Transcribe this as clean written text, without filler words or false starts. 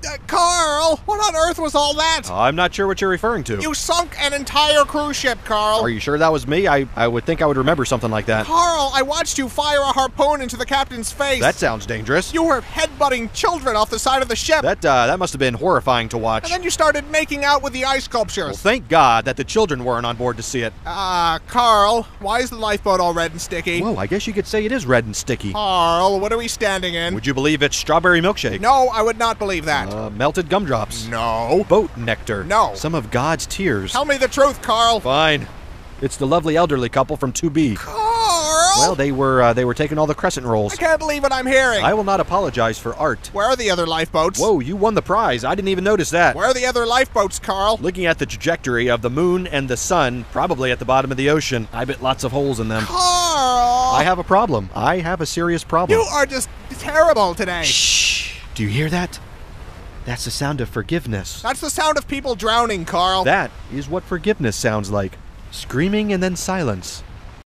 Carl, what on earth was all that? I'm not sure what you're referring to. You sunk an entire cruise ship, Carl. Are you sure that was me? I would think I would remember something like that. Carl, I watched you fire a harpoon into the captain's face. That sounds dangerous. You were headbutting children off the side of the ship. That must have been horrifying to watch. And then you started making out with the ice sculptures. Well, thank God that the children weren't on board to see it. Carl, why is the lifeboat all red and sticky? Whoa, I guess you could say it is red and sticky. Carl, what are we standing in? Would you believe it's strawberry milkshake? No, I would not believe that. Melted gumdrops. No. Boat nectar. No. Some of God's tears. Tell me the truth, Carl. Fine. It's the lovely elderly couple from 2B. Carl! Well, they were taking all the crescent rolls. I can't believe what I'm hearing. I will not apologize for art. Where are the other lifeboats? Whoa, you won the prize. I didn't even notice that. Where are the other lifeboats, Carl? Looking at the trajectory of the moon and the sun, probably at the bottom of the ocean. I bet lots of holes in them. Carl! I have a problem. I have a serious problem. You are just terrible today. Shh! Do you hear that? That's the sound of forgiveness. That's the sound of people drowning, Carl. That is what forgiveness sounds like. Screaming and then silence.